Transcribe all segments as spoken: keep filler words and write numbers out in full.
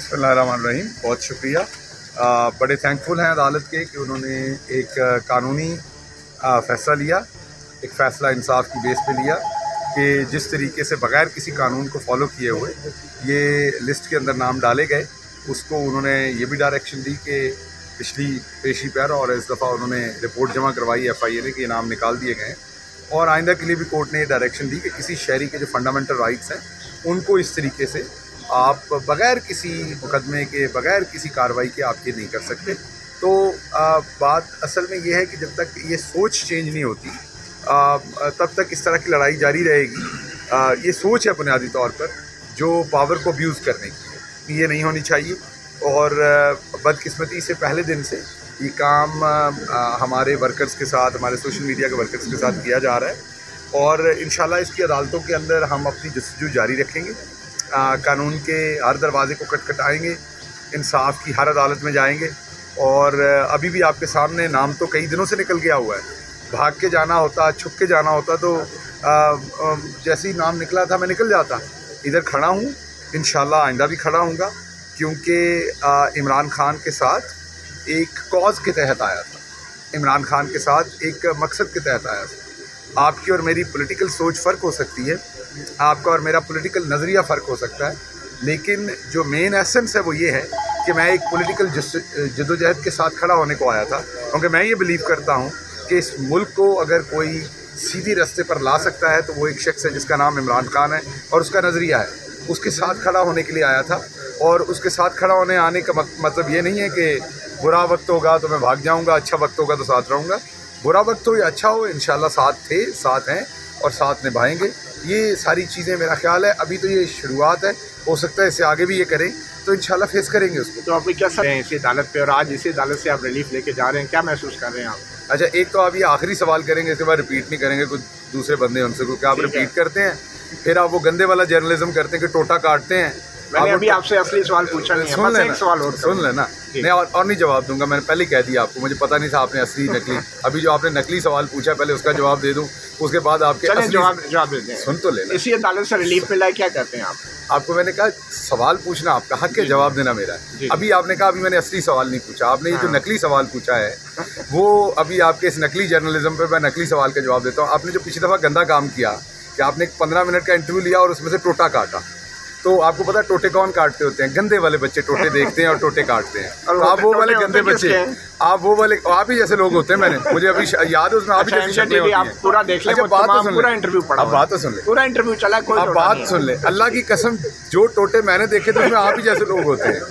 बिस्मिल्लाहिर्रहमानिर्रहीम। बहुत शुक्रिया। आ, बड़े थैंकफुल हैं अदालत के कि उन्होंने एक कानूनी फ़ैसला लिया, एक फ़ैसला इंसाफ की बेस पे लिया कि जिस तरीके से बग़ैर किसी कानून को फॉलो किए हुए ये लिस्ट के अंदर नाम डाले गए, उसको उन्होंने ये भी डायरेक्शन दी कि पिछली पेशी पर और इस दफ़ा उन्होंने रिपोर्ट जमा करवाई एफ आई ए ने कि ये नाम निकाल दिए गए हैं। और आइंदा के लिए भी कोर्ट ने डायरेक्शन दी कि किसी शहरी के जो फंडामेंटल राइट्स हैं उनको इस तरीके से आप बग़ैर किसी मुकदमे के, बग़ैर किसी कार्रवाई के आप ये नहीं कर सकते। तो आ, बात असल में ये है कि जब तक ये सोच चेंज नहीं होती आ, तब तक इस तरह की लड़ाई जारी रहेगी। आ, ये सोच है बुनियादी तौर पर जो पावर को अब्यूज़ करने की, ये नहीं होनी चाहिए। और बदकिस्मती से पहले दिन से ये काम आ, हमारे वर्कर्स के साथ, हमारे सोशल मीडिया के वर्कर्स के साथ किया जा रहा है और इंशाल्लाह इसकी अदालतों के अंदर हम अपनी जस्तजू जारी रखेंगे। आ, कानून के हर दरवाज़े को खटखटाएंगे, इंसाफ की हर अदालत में जाएंगे। और अभी भी आपके सामने नाम तो कई दिनों से निकल गया हुआ है, भाग के जाना होता, छुप के जाना होता तो आ, आ, जैसे ही नाम निकला था मैं निकल जाता। इधर खड़ा हूँ, इंशाल्लाह आइंदा भी खड़ा हूँगा, क्योंकि इमरान खान के साथ एक कॉज के तहत आया था, इमरान खान के साथ एक मकसद के तहत आया था। आपकी और मेरी पॉलिटिकल सोच फ़र्क हो सकती है, आपका और मेरा पॉलिटिकल नज़रिया फ़र्क हो सकता है, लेकिन जो मेन एसेंस है वो ये है कि मैं एक पॉलिटिकल जद्दोजहद के साथ खड़ा होने को आया था, क्योंकि मैं ये बिलीव करता हूँ कि इस मुल्क को अगर कोई सीधी रास्ते पर ला सकता है तो वो एक शख्स है जिसका नाम इमरान खान है और उसका नज़रिया है। उसके साथ खड़ा होने के लिए आया था और उसके साथ खड़ा होने आने का मतलब ये नहीं है कि बुरा वक्त होगा तो मैं भाग जाऊँगा, अच्छा वक्त होगा तो साथ रहूँगा। बुरा वक्त हो या अच्छा हो, इंशाल्लाह साथ थे, साथ हैं और साथ निभाएंगे। ये सारी चीज़ें मेरा ख्याल है अभी तो ये शुरुआत है, हो सकता है इससे आगे भी ये करें तो इंशाल्लाह फेस करेंगे उसको। तो आप क्या रहे हैं इसी अदालत पे और आज इसी अदालत से आप रिलीफ लेके जा रहे हैं, क्या महसूस कर रहे हैं आप? अच्छा, एक तो आप ये आखिरी सवाल करेंगे, इसके बाद रिपीट नहीं करेंगे कुछ दूसरे बंदे उनसे, क्योंकि आप रिपीट करते हैं फिर आप वो गंदे वाला जर्नलिज्म करते हैं कि टोटा काटते हैं। मैंने अभी आपसे असली सवाल पूछा नहीं है, सुन लेना, सवाल और सुन लेना, मैं और, और नहीं जवाब दूंगा। मैंने पहले कह दिया आपको, मुझे पता नहीं था आपने असली नकली, अभी जो आपने नकली सवाल पूछा पहले उसका जवाब दे दूं, उसके बाद आपके असली जवाब जवाब देते हैं। सुन तो लेना। इसी अदालत से रिलीफ मिला है, क्या कहते हैं आप? आपको मैंने कहा सवाल पूछना आपका हक है, जवाब देना मेरा है। अभी आपने कहा अभी मैंने असली सवाल नहीं पूछा, आपने ये जो नकली सवाल पूछा है वो अभी आपके इस नकली जर्नलिज्म पे मैं नकली सवाल का जवाब देता हूँ। आपने जो पिछली दफ़ा गंदा काम किया कि आपने एक पंद्रह मिनट का इंटरव्यू लिया और उसमें से टोटा काटा, तो आपको पता है टोटे कौन काटते होते हैं? गंदे वाले बच्चे टोटे देखते हैं और टोटे काटते हैं। और आप वो वाले गंदे बच्चे, आप वो वाले आप ही जैसे लोग होते हैं। मैंने मुझे अभी याद है उसमें आप ही जैसी शक्लें होती हैं। पूरा देख लें, बात तो सुन ले, पूरा इंटरव्यू पढ़ा, अब बात तो सुन ले, पूरा इंटरव्यू चला, कोई अब बात सुन ले। अल्लाह की कसम जो टोटे मैंने देखे थे उसमें आप ही जैसे लोग होते हैं।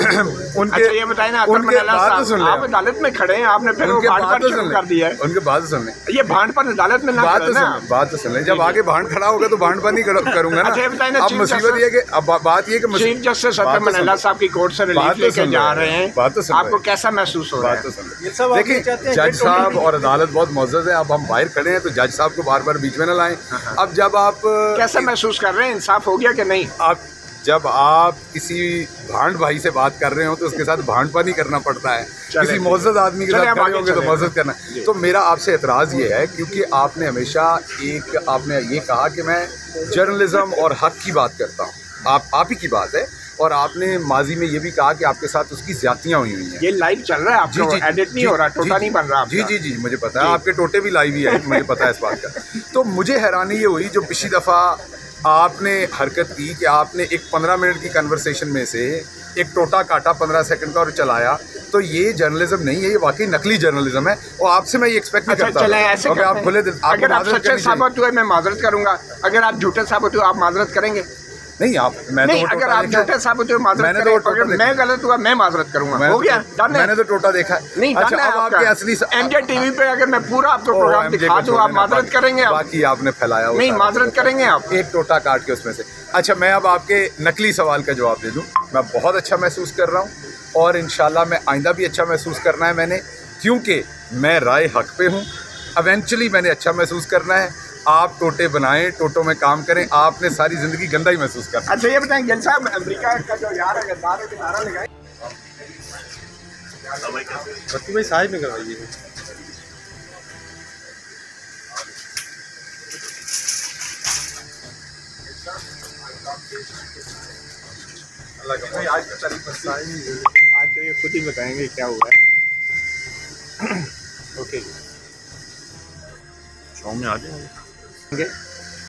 उनके ये बताए ना, उनके बात तो सुन ले, आप अदालत में खड़े हैं, आपने फिर उनके बात तो सुन कर दिया है, उनके बात सुन ले, ये भांड पर अदालत में ना बात तो सुन बात तो सुन ले। जब आगे भांड खड़ा होगा तो भांड पर नहीं करूंगा ना। अब मुसीबत ये कि अब बात ये कि चीफ जस्टिस सत्यम मनेला साहब की कोर्ट से रिलीफ लेके जा रहे हैं, बात तो सुन, आपको कैसा महसूस हो रहा है? देखिए, जज साहब और अदालत बहुत मुअज़्ज़ज़ है। अब हम बाहर खड़े हैं तो जज साहब को बार बार बीच में न लाएं। अब जब आप कैसा महसूस कर रहे हैं, इंसाफ हो गया कि नहीं? आप जब आप किसी भांड भाई से बात कर रहे हो तो उसके साथ भांडपा नहीं करना पड़ता है, किसी मुअज़्ज़ज़ आदमी के साथ कर रहे होंगे तो मुअज़्ज़ज़ करना। तो मेरा आपसे एतराज़ ये है, क्योंकि आपने हमेशा एक आपने ये कहा कि मैं जर्नलिज्म और हक की बात करता हूँ, आप आप ही की बात है, और आपने माजी में ये भी कहा कि आपके साथ उसकी ज्यादतियाँ हुई हुई हैं। ये लाइव चल रहा है, आपको एडिट नहीं हो रहा, टोटा नहीं बन रहा? जी जी जी मुझे पता है, आपके टोटे भी लाइव ही है, मुझे पता है इस बात का। तो मुझे हैरानी ये हुई जो पिछली दफ़ा आपने हरकत की कि आपने एक पंद्रह मिनट की कन्वर्सेशन में से एक टोटा काटा पंद्रह सेकंड का और चलाया, तो ये जर्नलिज्म नहीं है, ये वाकई नकली जर्नलिज्म है। और आपसे मैं ये एक्सपेक्ट नहीं करता। चले ऐसे okay, आप खुले दिल, अगर आप सच्चे साबित हुए मैं माजरत करूंगा, अगर आप झूठे साबित हुए आप माजरत करेंगे? नहीं, आप मैं नहीं, तो अगर आप झूठे साबित हुए माजरत करें, तो अगर मैं गलत हुआ मैं माजरत करूंगा, हो गया, डन है। मैंने तो टोटा देखा है। नहीं, अच्छा, अब आपके असली एमजे टीवी पे अगर मैं पूरा आपको प्रोग्राम दिखा दूं, आप माजरत करेंगे? बाकी आपने फैलाया नहीं, माजरत करेंगे आप, एक टोटा काट के उसमें से। अच्छा, मैं अब आपके नकली सवाल का जवाब दे दूं। मैं बहुत अच्छा महसूस कर रहा हूं और इंशाल्लाह मैं आइंदा भी अच्छा महसूस करना है मैंने, क्योंकि मैं राय हक पे हूं। इवेंचुअली मैंने अच्छा महसूस करना है। आप टोटे बनाएं, टोटों में काम करें, आपने सारी जिंदगी गंदा ही महसूस करना। अच्छा, ये बताएं गिल साहब, अमेरिका का जो यार है गद्दार है के नारा लगाएं, बत्ती भाई साइड में करवाइए। अल्लाह का भाई आज की तारीख में आज तो ये खुद ही बताएंगे क्या हुआ है। ओके, शॉप में आ जाएंगे।